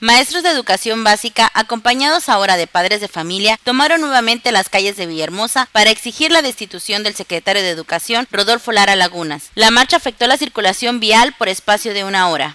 Maestros de educación básica, acompañados ahora de padres de familia, tomaron nuevamente las calles de Villahermosa para exigir la destitución del secretario de Educación, Rodolfo Lara Lagunas. La marcha afectó la circulación vial por espacio de 1 hora.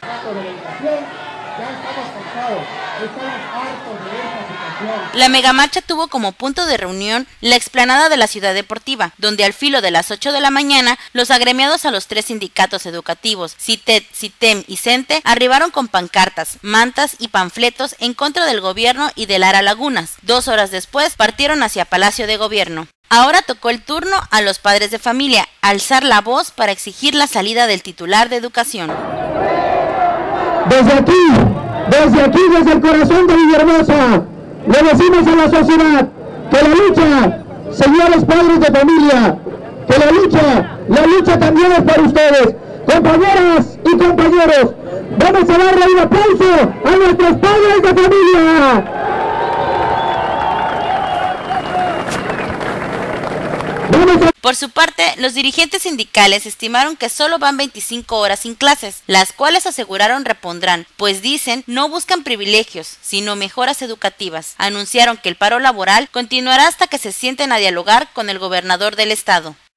La megamarcha tuvo como punto de reunión la explanada de la Ciudad Deportiva, donde al filo de las 8 de la mañana, los agremiados a los 3 sindicatos educativos, CITED, CITEM y CENTE, arribaron con pancartas, mantas y panfletos en contra del gobierno y de Lara Lagunas. 2 horas después, partieron hacia Palacio de Gobierno. Ahora tocó el turno a los padres de familia, alzar la voz para exigir la salida del titular de Educación. Desde aquí, desde el corazón de Villahermosa, le decimos a la sociedad que la lucha, señores padres de familia, que la lucha también es para ustedes. Compañeras y compañeros, vamos a darle un aplauso a nuestros padres de familia. Por su parte, los dirigentes sindicales estimaron que solo van 25 horas sin clases, las cuales aseguraron repondrán, pues dicen no buscan privilegios, sino mejoras educativas. Anunciaron que el paro laboral continuará hasta que se sienten a dialogar con el gobernador del estado.